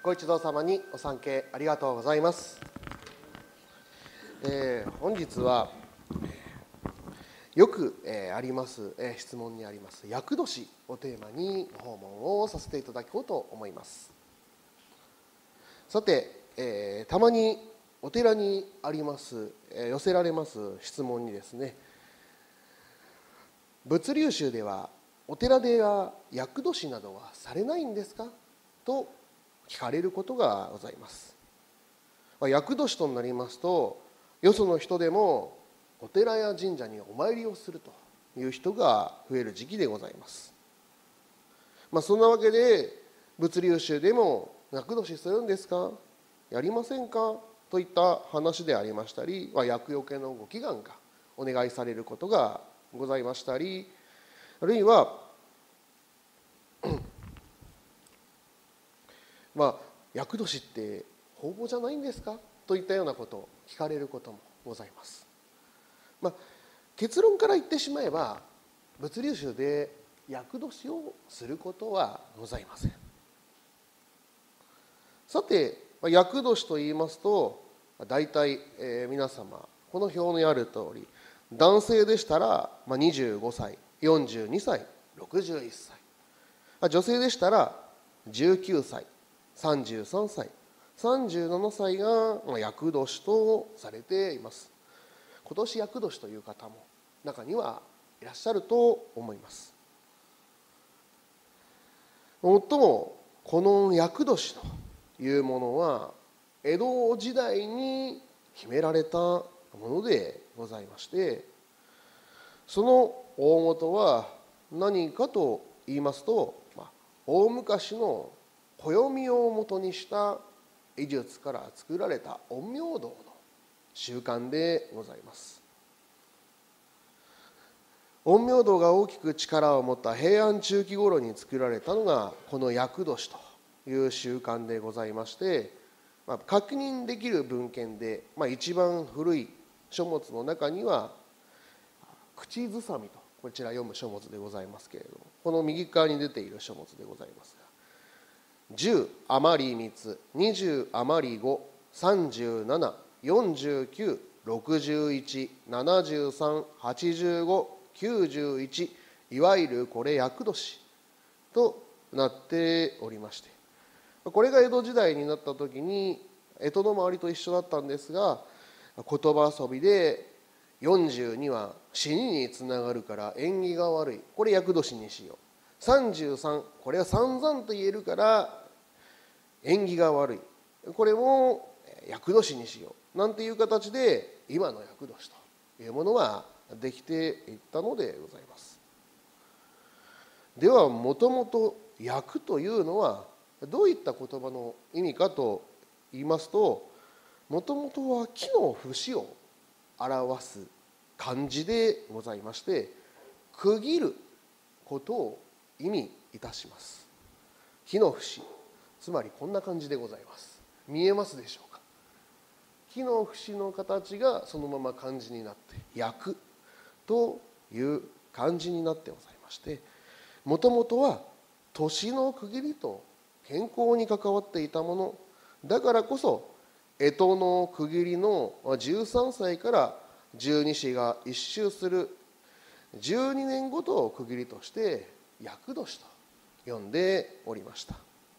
ご一同様にお参詣ありがとうございます。本日はよくあります質問にあります厄年をテーマに訪問をさせていただこうと思います。さて、たまにお寺にあります寄せられます質問にですね、仏龍宗ではお寺では厄年などはされないんですかと聞かれることがございます。厄年となりますと、よその人でもお寺や神社にお参りをするという人が増える時期でございます。そんなわけで仏龍宗でも厄年するんですか、やりませんかといった話でありましたり、厄除けのご祈願がお願いされることがございましたり、あるいは厄年って方々じゃないんですかといったようなことを聞かれることもございます。結論から言ってしまえば、仏龍宗で厄年をすることはございません。さて、厄年と言いますと、大体、皆様この表にある通り、男性でしたら25歳、42歳、61歳、女性でしたら19歳、33歳、37歳が厄年とされています。今年厄年という方も中にはいらっしゃると思います。もっともこの厄年というものは江戸時代に決められたものでございまして、その大元は何かと言いますと、大昔の暦をもとにした医術から作られた陰陽道の習慣でございます。陰陽道が大きく力を持った平安中期頃に作られたのがこの厄年という習慣でございまして、確認できる文献で、一番古い書物の中には口ずさみとこちら読む書物でございますけれども、この右側に出ている書物でございますが、10余り3つ、20余り5、37、49、61、73、85、91、いわゆるこれ厄年となっておりまして、これが江戸時代になった時に干支の周りと一緒だったんですが、言葉遊びで42は死ににつながるから縁起が悪い、これ厄年にしよう。33、これは散々と言えるから縁起が悪い、これも厄年にしようなんていう形で今の厄年というものはできていったのでございます。ではもともと厄というのはどういった言葉の意味かと言いますと、もともとは木の節を表す漢字でございまして、区切ることを意味いたします。木の節、つまりこんな感じでございます。見えますでしょうか。木の節の形がそのまま漢字になって厄という漢字になってございまして、もともとは年の区切りと健康に関わっていたものだからこそ、干支の区切りの13歳から十二支が一周する12年ごとを区切りとして厄年と呼んでおりました。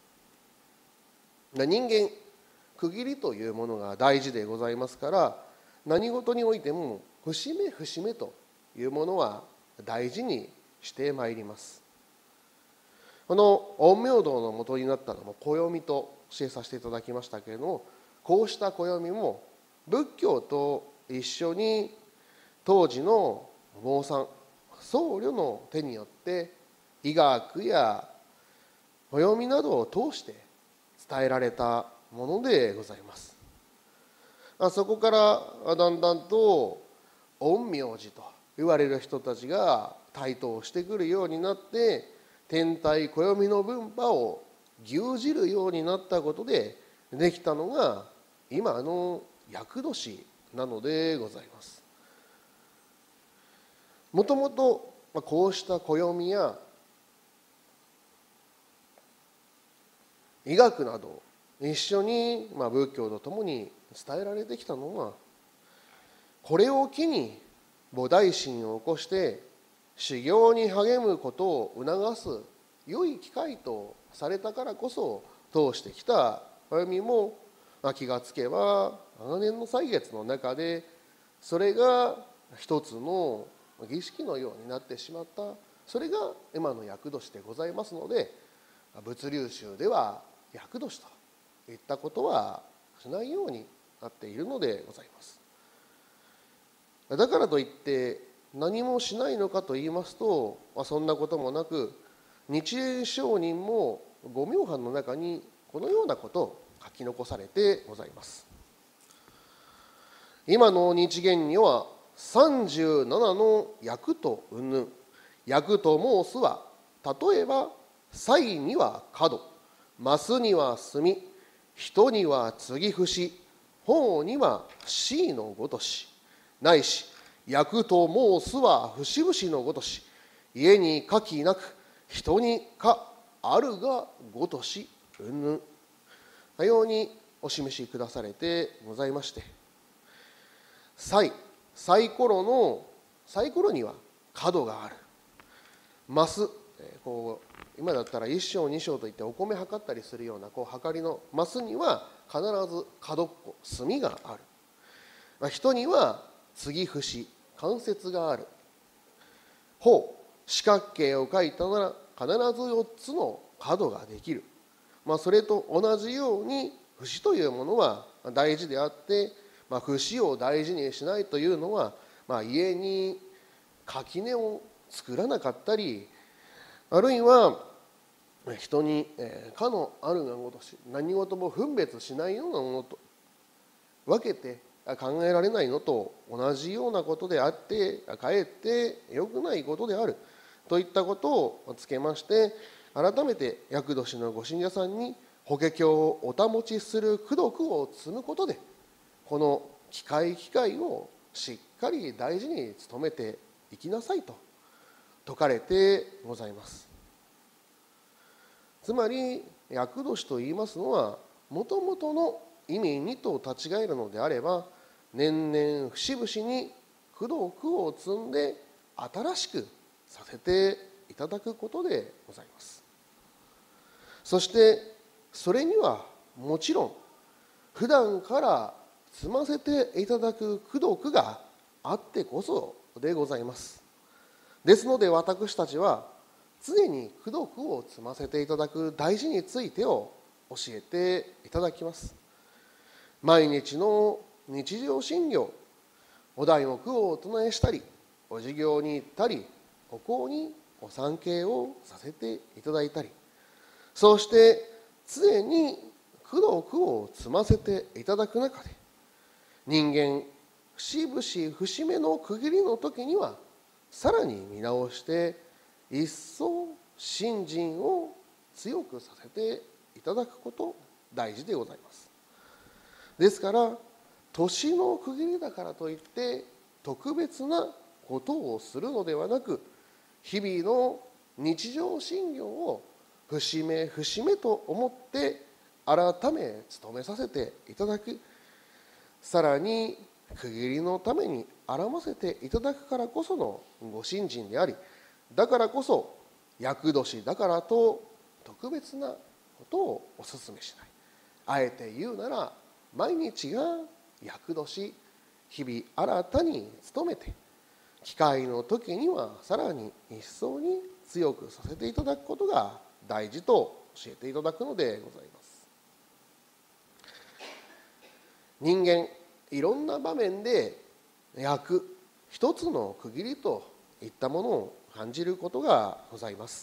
人間、区切りというものが大事でございますから、何事においても節目節目というものは大事にしてまいります。この陰陽道の元になったのも暦と教えさせていただきましたけれども、こうした暦も仏教と一緒に当時の坊さん、僧侶の手によって医学や暦などを通して伝えられたものでございます。そこからだんだんと陰陽師と言われる人たちが台頭してくるようになって、天体暦の分派を牛耳るようになったことでできたのが今の厄年なのでございます。もともとこうした暦や医学など一緒に仏教とともに伝えられてきたのは、これを機に菩提心を起こして修行に励むことを促す良い機会とされたからこそ通してきた歩みも、気がつけば長年の歳月の中でそれが一つの儀式のようになってしまった。それが今の厄年でございますので、仏流宗では厄年といったことはしないようになっているのでございます。だからといって何もしないのかと言いますと、そんなこともなく、日蓮上人も御明版の中にこのようなことを書き残されてございます。今の日元には37の役と云々。役と申すは、例えば歳には角、マスには墨、人には継ぎ節、法には子のごとし、ないし役と申すは節々のごとし、家に書きなく人にかあるがごとし云々。かようにお示しくだされてございまして、サイコロには角がある。マス、今だったら1升2升といってお米測ったりするような測りのマスには必ず角っこ、墨がある。人には継ぎ節、関節がある。方、四角形を書いたなら必ず4つの角ができる。それと同じように節というものは大事であって、節を大事にしないというのは、家に垣根を作らなかったり、あるいは人にかのあるがごとし、何事も分別しないようなものと分けて考えられないのと同じようなことであって、かえって良くないことであるといったことをつけまして、改めて厄年のご信者さんに法華経をお保ちする功徳を積むことで、この機会をしっかり大事に努めていきなさいと説かれてございます。つまり厄年といいますのは、もともとの意味にと立ち返るのであれば、年々節々に功徳を積んで新しくさせていただくことでございます。そしてそれにはもちろん普段から積ませていただく功徳があってこそでございます。ですので私たちは常に功徳を積ませていただく大事についてを教えていただきます。毎日の日常信行、お題目をお唱えしたり、お授業に行ったり、お講にご参詣をさせていただいたり、そうして常に功徳を積ませていただく中で、人間節々節目の区切りの時にはさらに見直して一層信心を強くさせていただくこと大事でございます。ですから年の区切りだからといって特別なことをするのではなく、日々の日常信行を節目節目と思って改め努めさせていただく、さらに区切りのために表ませていただくからこそのご信心であり、だからこそ厄年だからと特別なことをお勧めしない。あえて言うなら毎日が厄年、日々新たに努めて、機会の時にはさらに一層に強くさせていただくことが大事と教えていただくのでございます。人間いろんな場面で役、一つの区切りといったものを感じることがございます。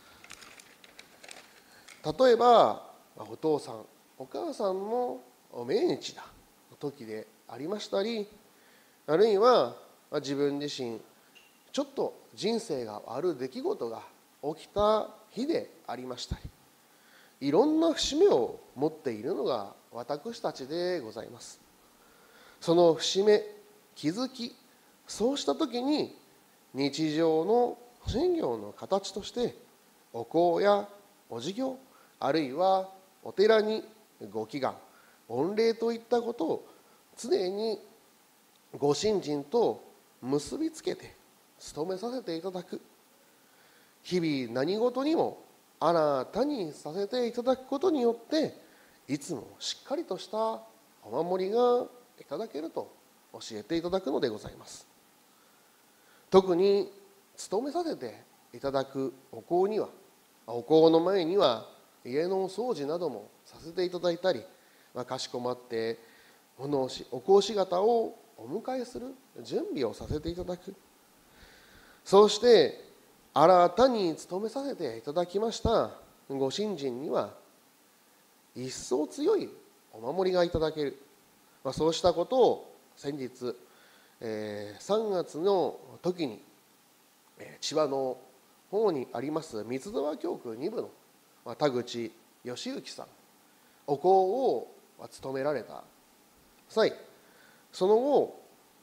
例えばお父さんお母さんの命日だ時でありましたり、あるいは自分自身ちょっと人生が悪い出来事が起きた日でありましたり、いろんな節目を持っているのが私たちでございます。その節目、気づき、そうした時に日常の信行の形としてお講やお授業、あるいはお寺にご祈願、御礼といったことを常にご信心と結びつけて努めさせていただく。日々何事にも新たにさせていただくことによって、いつもしっかりとしたお守りがいただけると教えていただくのでございます。特に努めさせていただくお香には、お香の前には家の掃除などもさせていただいたり、かしこまってお香姿をお迎えする準備をさせていただく。そうして新たに務めさせていただきましたご信心には一層強いお守りがいただける、そうしたことを先日、3月の時に千葉の方にあります三沢教区2部の田口義行さん、お香を務められた際、その後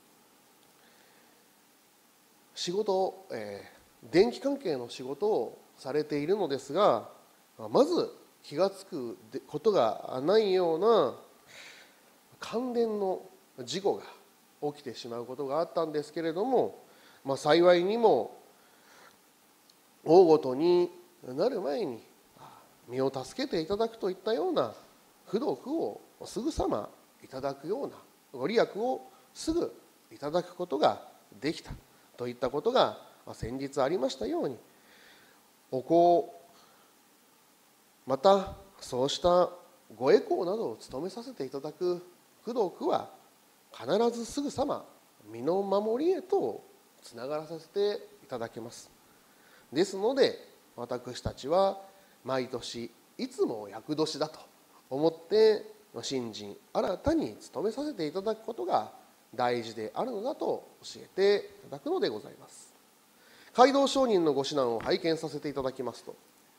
仕事、電気関係の仕事をされているのですが、まず気がつくことがないような感電の事故が起きてしまうことがあったんですけれども、幸いにも大ごとになる前に身を助けていただくといったような功徳をすぐさまいただくようなご利益をすぐいただくことができたといったことが先日ありましたように、お香、またそうしたご回向などを務めさせていただく功徳は必ずすぐさま身の守りへとつながらさせていただけます。ですので私たちは毎年いつも厄年だと思って信心新たに務めさせていただくことが大事であるのだと教えていただくのでございます。街道上人のご指南を拝見させていただきますと、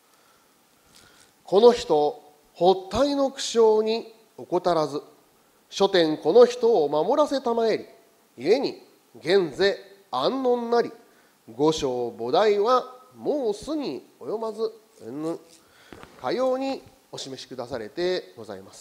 この人発体の苦笑に怠らず、諸天この人を守らせたまえり、故に現世安穏なり、五章菩提はもうすに及まずうんぬん、かようにお示しくだされてございます。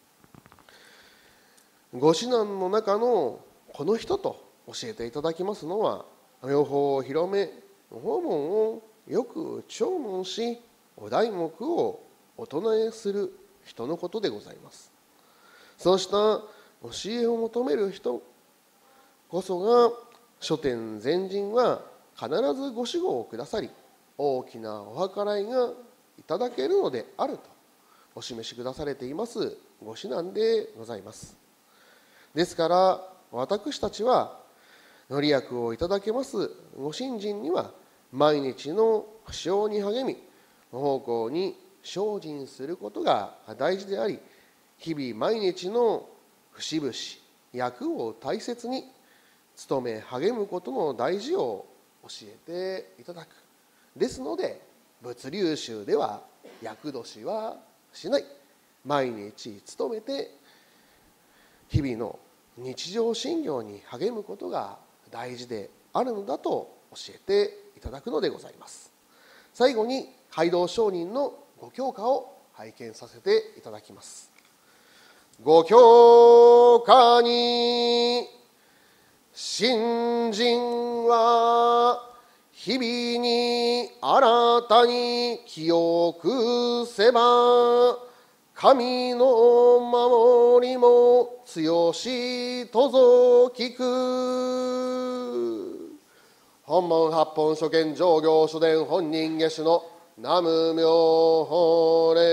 ご指南の中のこの人と教えていただきますのは、妙法を広め訪問をよく聴聞しお題目をお唱えする人のことでございます。そうした教えを求める人こそが諸天前人は必ずご守護をくださり、大きなお計らいがいただけるのであるとお示しくだされていますご指南でございます。ですから私たちはご利益をいただけますご信心には毎日の不祥に励み、方向に精進することが大事であり、日々毎日の節々役を大切に努め励むことの大事を教えていただく。ですので仏流宗では厄年はしない、毎日努めて日々の日常信行に励むことが大事であるのだと教えていただくのでございます。最後に街道上人のご教化を拝見させていただきます。ご教化に信心は日々に新たに清くせば、神の守りも強しとぞきく。本門八本所見上行書伝本人下手の南無妙法蓮